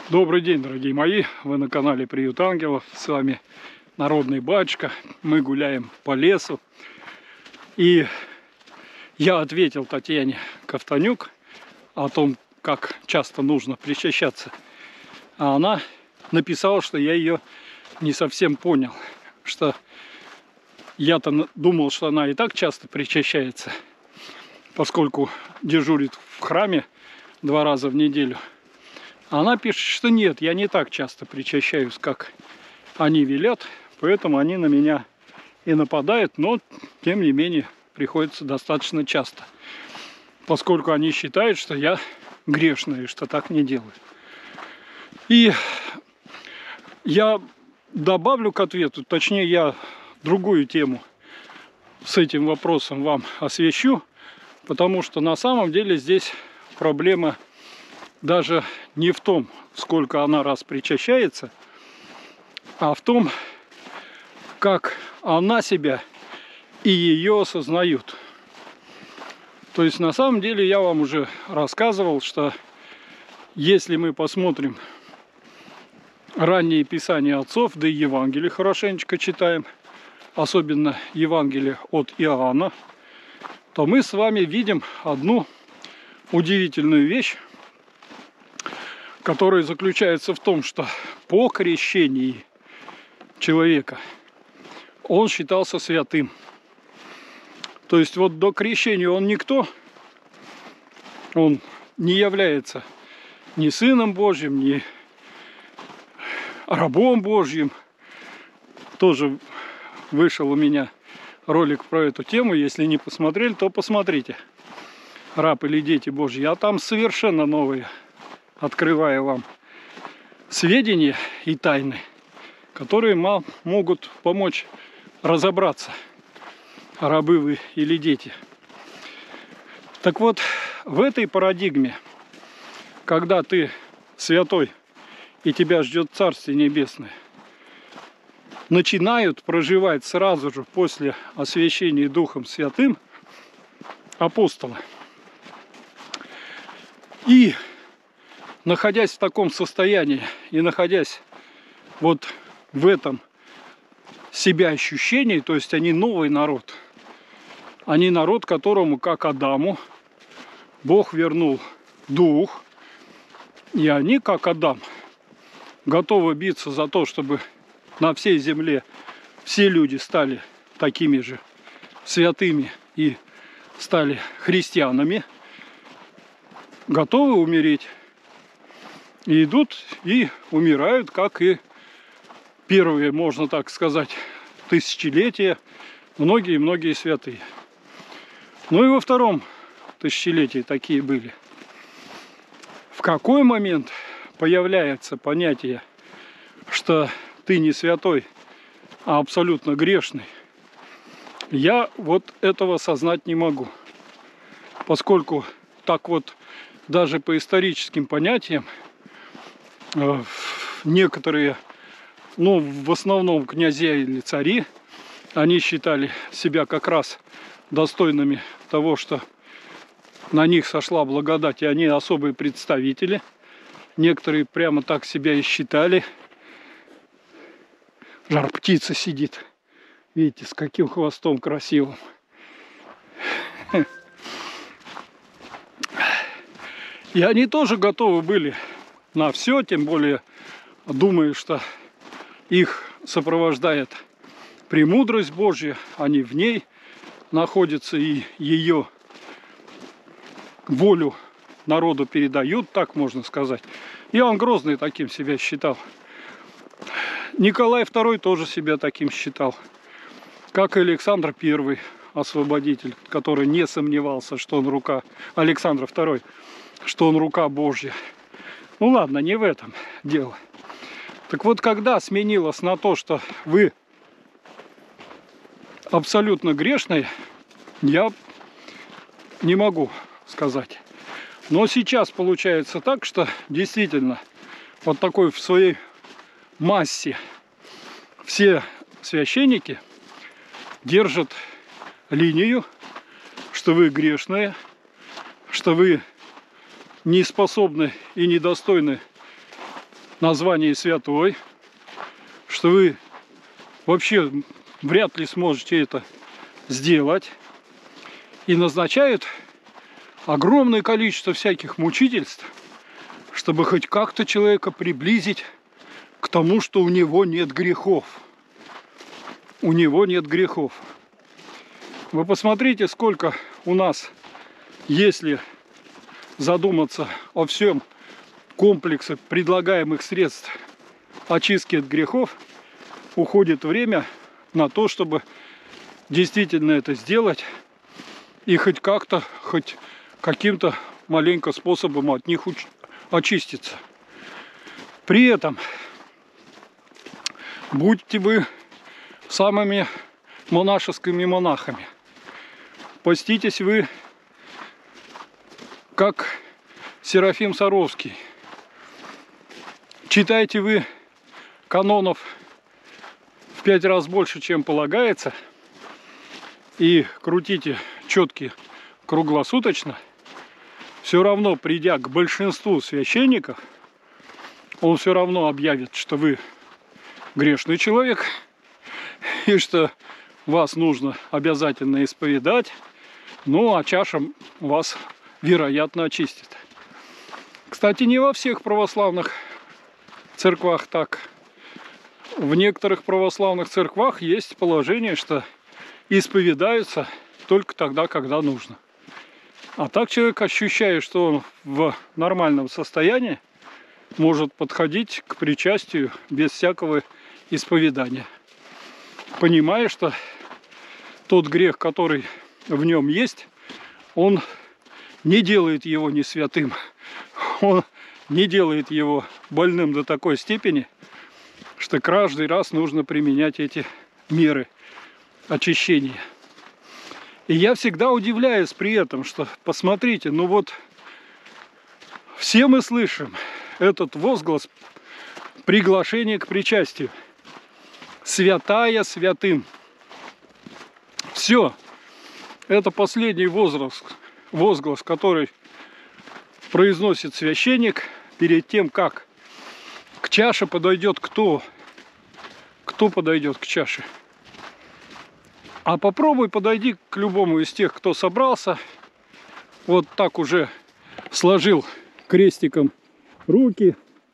Добрый день, дорогие мои! Вы на канале Приют Ангелов. С вами Народный Батюшка. Мы гуляем по лесу. И я ответил Татьяне Ковтонюк о том, как часто нужно причащаться. А она написала, что я ее не совсем понял. Что я-то думал, что она и так часто причащается, поскольку дежурит в храме 2 раза в неделю. Она пишет, что нет, я не так часто причащаюсь, как они велят, поэтому они на меня и нападают, но тем не менее приходится достаточно часто, поскольку они считают, что я грешный, что так не делаю. И я добавлю к ответу, точнее я другую тему с этим вопросом вам освещу, потому что на самом деле здесь проблема даже не в том, сколько она раз причащается, а в том, как она себя и ее осознают. То есть на самом деле я вам уже рассказывал, что если мы посмотрим ранние писания отцов, да и Евангелие хорошенечко читаем, особенно Евангелие от Иоанна, то мы с вами видим одну удивительную вещь, которая заключается в том, что по крещении человека он считался святым. То есть вот до крещения он никто, он не является ни Сыном Божьим, ни рабом Божьим. Тоже вышел у меня ролик про эту тему, если не посмотрели, то посмотрите. Раб или дети Божьи, а там совершенно новые. Открываю вам сведения и тайны, которые могут помочь разобраться, рабы вы или дети. Так вот, в этой парадигме, когда ты святой и тебя ждет Царствие Небесное, начинают проживать сразу же после освящения Духом Святым апостолы. И находясь в таком состоянии и находясь вот в этом себя ощущении, то есть они новый народ, они народ, которому, как Адаму, Бог вернул дух, и они, как Адам, готовы биться за то, чтобы на всей земле все люди стали такими же святыми и стали христианами, готовы умереть. И идут и умирают, как и первые, можно так сказать, тысячелетия, многие-многие святые. Ну и во втором тысячелетии такие были. В какой момент появляется понятие, что ты не святой, а абсолютно грешный, я вот этого осознать не могу. Поскольку так вот даже по историческим понятиям некоторые, ну, в основном князья или цари, они считали себя как раз достойными того, что на них сошла благодать, и они особые представители. Некоторые прямо так себя и считали. Жар-птица сидит. Видите, с каким хвостом красивым. И они тоже готовы были на все, тем более думаю, что их сопровождает премудрость Божья, они в ней находятся и ее волю народу передают, так можно сказать. Иоанн Грозный таким себя считал. Николай II тоже себя таким считал, как и Александр I, освободитель, который не сомневался, что он рука, Александр II, что он рука Божья. Ну ладно, не в этом дело. Так вот, когда сменилось на то, что вы абсолютно грешные, я не могу сказать. Но сейчас получается так, что действительно вот такой в своей массе все священники держат линию, что вы грешные, что вы не способны и недостойны названии святой, что вы вообще вряд ли сможете это сделать. И назначают огромное количество всяких мучительств, чтобы хоть как-то человека приблизить к тому, что у него нет грехов. У него нет грехов. Вы посмотрите, сколько у нас, если задуматься о всем комплексе предлагаемых средств очистки от грехов, уходит время на то, чтобы действительно это сделать и хоть как-то, хоть каким-то маленьким способом от них очиститься. При этом будьте вы самыми монашескими монахами, поститесь вы как Серафим Саровский, читайте вы канонов в 5 раз больше, чем полагается, и крутите четки круглосуточно, все равно, придя к большинству священников, он все равно объявит, что вы грешный человек, и что вас нужно обязательно исповедать, ну а чаша вас, вероятно, очистит. Кстати, не во всех православных церквах так. В некоторых православных церквах есть положение, что исповедаются только тогда, когда нужно. А так человек, ощущая, что он в нормальном состоянии, может подходить к причастию без всякого исповедания, понимая, что тот грех, который в нем есть, он не делает его не святым, он не делает его больным до такой степени, что каждый раз нужно применять эти меры очищения. И я всегда удивляюсь при этом, что, посмотрите, ну вот все мы слышим этот возглас приглашения к причастию. Святая святым. Все. Это последний возглас, который произносит священник перед тем, как к чаше подойдет кто? Кто подойдет к чаше? А попробуй подойди к любому из тех, кто собрался, вот так уже сложил крестиком руки,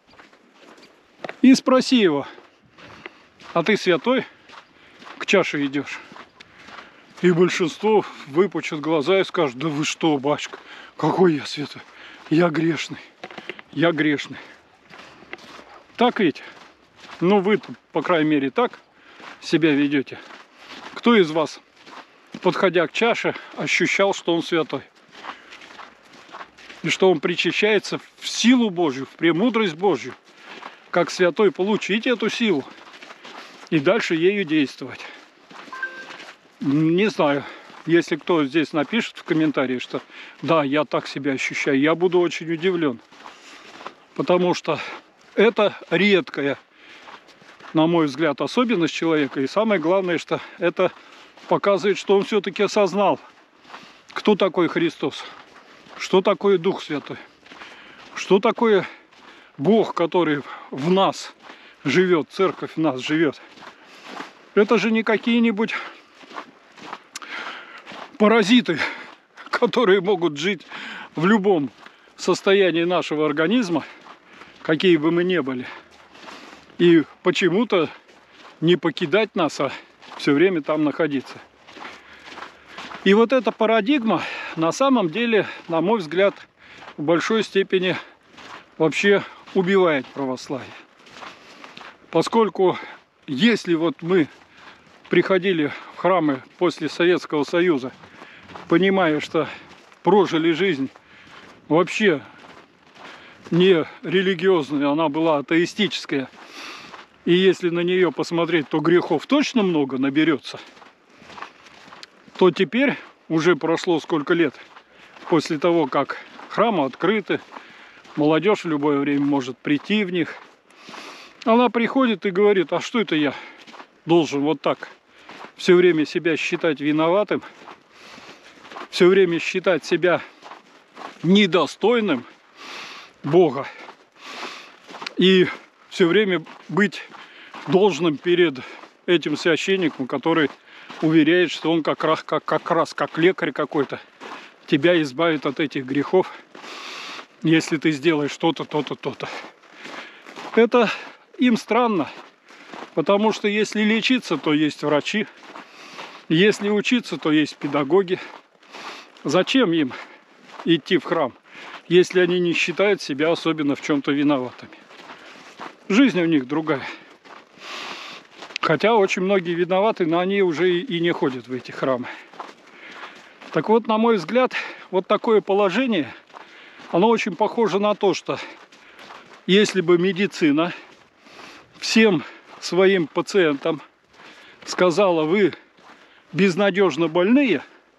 и спроси его: а ты святой? К чаше идешь? И большинство выпучат глаза и скажут: да вы что, батюшка, какой я святой? Я грешный, я грешный. Так ведь? Ну вы-то, по крайней мере, так себя ведете. Кто из вас, подходя к чаше, ощущал, что он святой? И что он причащается в силу Божью, в премудрость Божью. Как святой получить эту силу и дальше ею действовать. Не знаю, если кто здесь напишет в комментарии, что да, я так себя ощущаю, я буду очень удивлен. Потому что это редкая, на мой взгляд, особенность человека. И самое главное, что это показывает, что он все-таки осознал, кто такой Христос, что такое Дух Святой, что такое Бог, который в нас живет, церковь в нас живет. Это же не какие-нибудь паразиты, которые могут жить в любом состоянии нашего организма, какие бы мы ни были, и почему-то не покидать нас, а все время там находиться. И вот эта парадигма на самом деле, на мой взгляд, в большой степени вообще убивает православие. Поскольку если вот мы приходили в храмы после Советского Союза, понимая, что прожили жизнь вообще не религиозная, она была атеистическая, и если на нее посмотреть, то грехов точно много наберется, то теперь, уже прошло сколько лет после того, как храмы открыты, молодежь в любое время может прийти в них, она приходит и говорит: а что это я должен вот так все время себя считать виноватым, все время считать себя недостойным Бога и все время быть должным перед этим священником, который уверяет, что он как раз как лекарь какой-то тебя избавит от этих грехов, если ты сделаешь то-то, то-то, то-то. Это им странно, потому что если лечиться, то есть врачи, если учиться, то есть педагоги. Зачем им идти в храм, если они не считают себя особенно в чем-то виноватыми? Жизнь у них другая. Хотя очень многие виноваты, но они уже и не ходят в эти храмы. Так вот, на мой взгляд, вот такое положение, оно очень похоже на то, что если бы медицина всем своим пациентам сказала: вы безнадежно больные,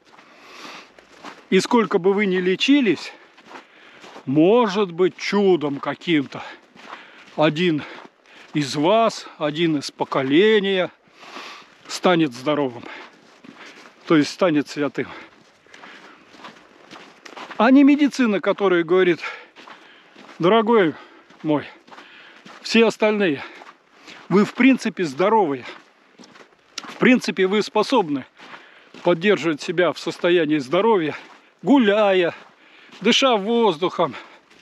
и сколько бы вы ни лечились, может быть, чудом каким-то один из вас, один из поколения станет здоровым, то есть станет святым. А не медицина, которая говорит: дорогой мой, все остальные, вы в принципе здоровые, в принципе вы способны поддерживать себя в состоянии здоровья, гуляя, дыша воздухом,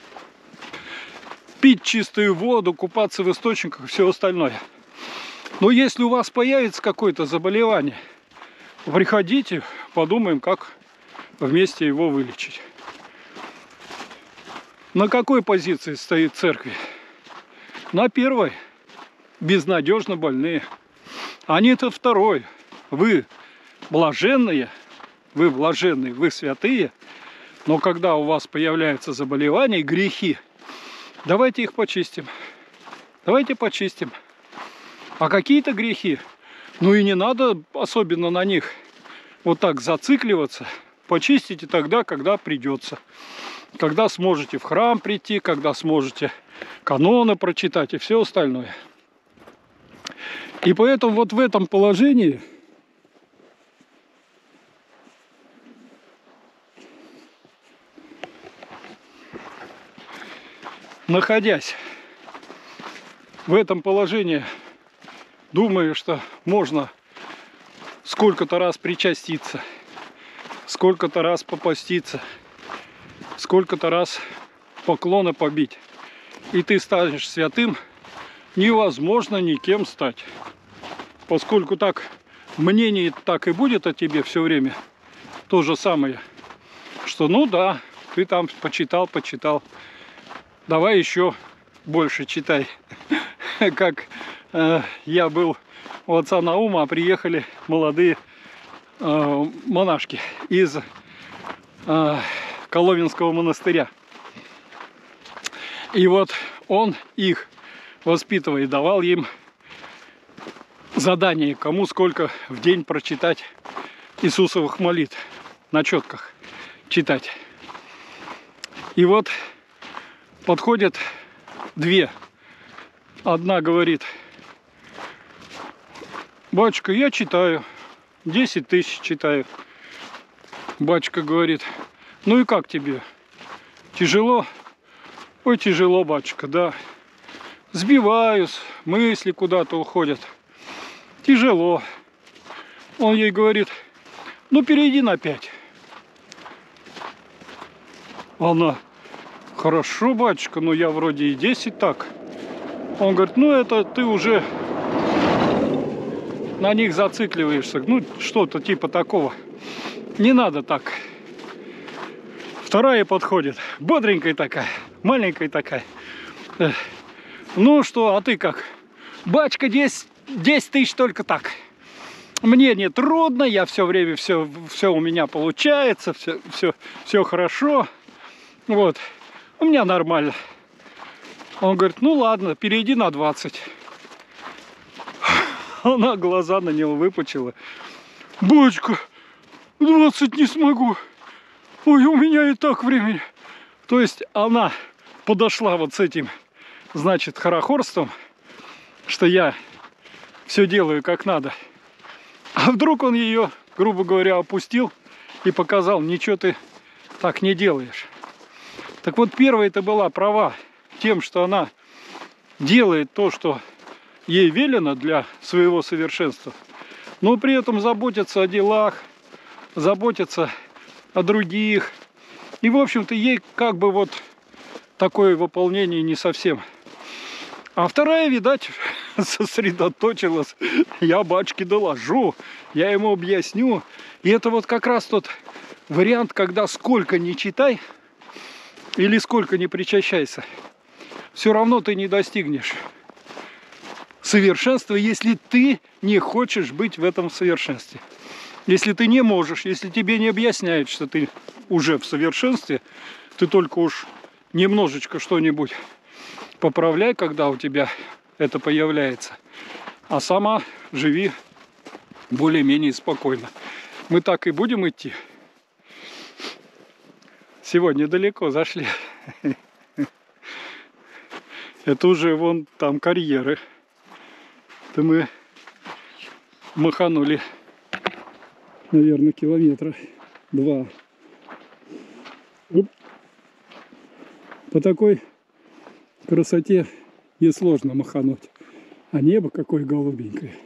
пить чистую воду, купаться в источниках и все остальное. Но если у вас появится какое-то заболевание, приходите, подумаем, как вместе его вылечить. На какой позиции стоит церковь? На первой. Безнадежно больные. Они-то второй. Вы блаженные, вы святые, но когда у вас появляются заболевания, грехи, давайте их почистим. Давайте почистим. А какие-то грехи, ну и не надо особенно на них вот так зацикливаться. Почистите тогда, когда придется. Когда сможете в храм прийти, когда сможете каноны прочитать и все остальное. И поэтому вот в этом положении находясь в этом положении, думаю, что можно сколько-то раз причаститься, сколько-то раз попаститься, сколько-то раз поклоны побить, и ты станешь святым, невозможно никем стать. Поскольку так мнение так и будет о тебе все время, то же самое, что ну да, ты там почитал, давай еще больше читай. Как я был у отца Наума, приехали молодые монашки из Коломенского монастыря. И вот он их воспитывая, давал им задание, кому сколько в день прочитать Иисусовых молитв, на четках читать. И вот подходят две. Одна говорит: батюшка, я читаю, 10 тысяч читаю. Батюшка говорит: ну и как тебе? Тяжело? Ой, тяжело, батюшка, да. Сбиваюсь, мысли куда-то уходят. Тяжело. Он ей говорит: ну перейди на 5. Она: хорошо, батюшка, но я вроде и 10 так. Он говорит: ну это ты уже на них зацикливаешься. Ну что-то типа такого. Не надо так. Вторая подходит, бодренькая такая, маленькая такая. Ну что, а ты как? Батюшка, 10 тысяч только так. Мне не трудно, я все время, все у меня получается, все хорошо. Вот, у меня нормально. Он говорит: ну ладно, перейди на 20. Она глаза на него выпучила: батюшка, 20 не смогу. Ой, у меня и так времени. То есть она подошла вот с этим, значит, хорохорством, что я все делаю как надо. А вдруг он ее, грубо говоря, опустил и показал: ничего ты так не делаешь. Так вот, первая-то была права тем, что она делает то, что ей велено для своего совершенства, но при этом заботится о делах, заботится о других. И, в общем-то, ей как бы вот такое выполнение не совсем. А вторая, видать, сосредоточилась. Я батюшке доложу, я ему объясню. И это вот как раз тот вариант, когда сколько ни читай или сколько ни причащайся, все равно ты не достигнешь совершенства, если ты не хочешь быть в этом совершенстве. Если ты не можешь, если тебе не объясняют, что ты уже в совершенстве, ты только уж немножечко что-нибудь поправляй, когда у тебя это появляется, а сама живи более-менее спокойно. Мы так и будем идти. Сегодня далеко зашли. Это уже вон там карьеры. Это мы маханули, наверное, километра 2. Оп. По такой красоте несложно махануть. А небо какое голубенькое.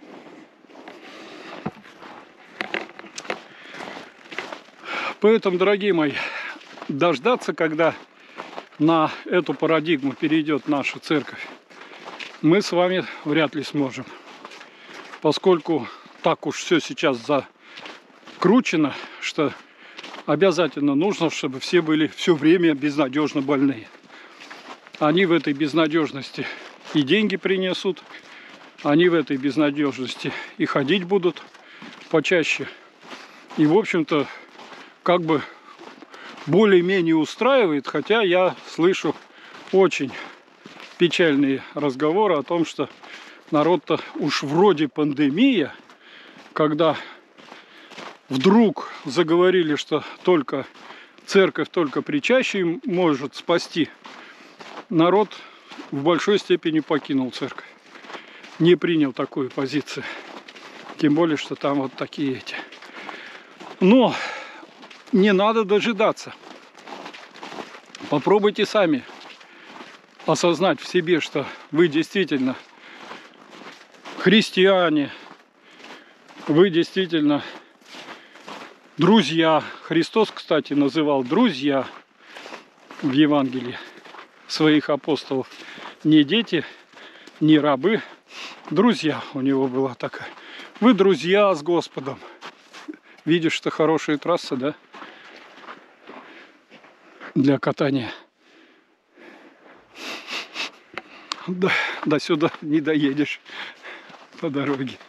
Поэтому, дорогие мои, дождаться, когда на эту парадигму перейдет наша церковь, мы с вами вряд ли сможем. Поскольку так уж все сейчас закручено, что обязательно нужно, чтобы все были все время безнадежно больные. Они в этой безнадежности и деньги принесут, они в этой безнадежности и ходить будут почаще. И, в общем-то, как бы более-менее устраивает, хотя я слышу очень печальные разговоры о том, что народ-то уж вроде пандемия, когда вдруг заговорили, что только церковь, только причащие может спасти, народ в большой степени покинул церковь, не принял такую позицию. Тем более, что там вот такие эти. Но не надо дожидаться. Попробуйте сами осознать в себе, что вы действительно христиане, вы действительно друзья. Христос, кстати, называл друзья в Евангелии своих апостолов не дети, не рабы, друзья у него была такая. Вы друзья с Господом. Видишь, что хорошая трасса, да? Для катания. До сюда не доедешь по дороге.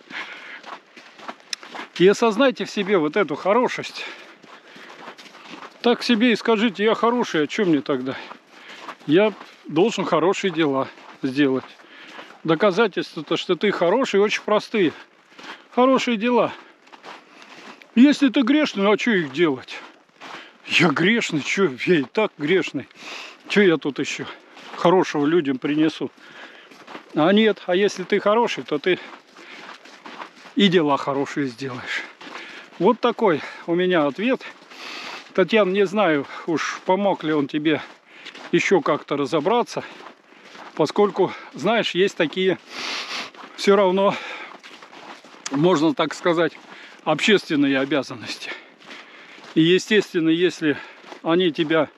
И осознайте в себе вот эту хорошесть. Так себе и скажите: я хороший, а что мне тогда? Я должен хорошие дела сделать. Доказательства-то, что ты хороший, очень простые. Хорошие дела. Если ты грешный, ну а что их делать? Я грешный, что? Я и так грешный. Что я тут еще хорошего людям принесу? А нет, а если ты хороший, то ты и дела хорошие сделаешь. Вот такой у меня ответ. Татьяна, не знаю, уж помог ли он тебе еще как-то разобраться, поскольку, знаешь, есть такие, все равно, можно так сказать, общественные обязанности. И, естественно, если они тебя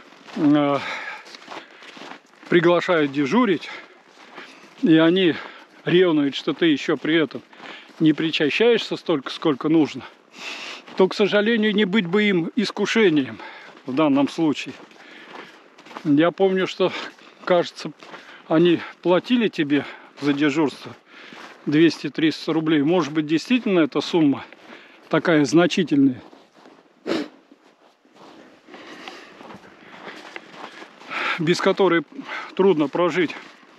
приглашают дежурить, и они ревнуют, что ты еще при этом не причащаешься столько, сколько нужно, то, к сожалению, не быть бы им искушением в данном случае. Я помню, что, кажется, они платили тебе за дежурство 200-300 рублей. Может быть, действительно эта сумма такая значительная. Без которой трудно прожить.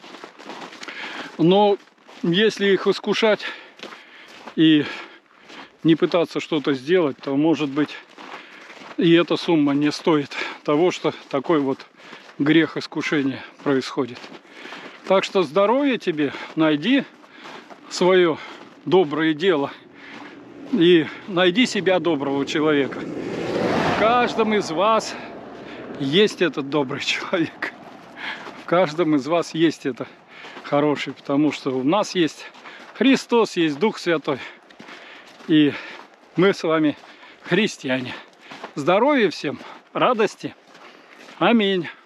Но если их искушать и не пытаться что-то сделать, то, может быть, и эта сумма не стоит того, что такой вот грех искушения происходит. Так что здоровья тебе, найди свое доброе дело и найди себя доброго человека. В каждом из вас есть этот добрый человек. В каждом из вас есть это хорошее, потому что у нас есть Христос, есть Дух Святой. И мы с вами христиане. Здоровья всем, радости. Аминь.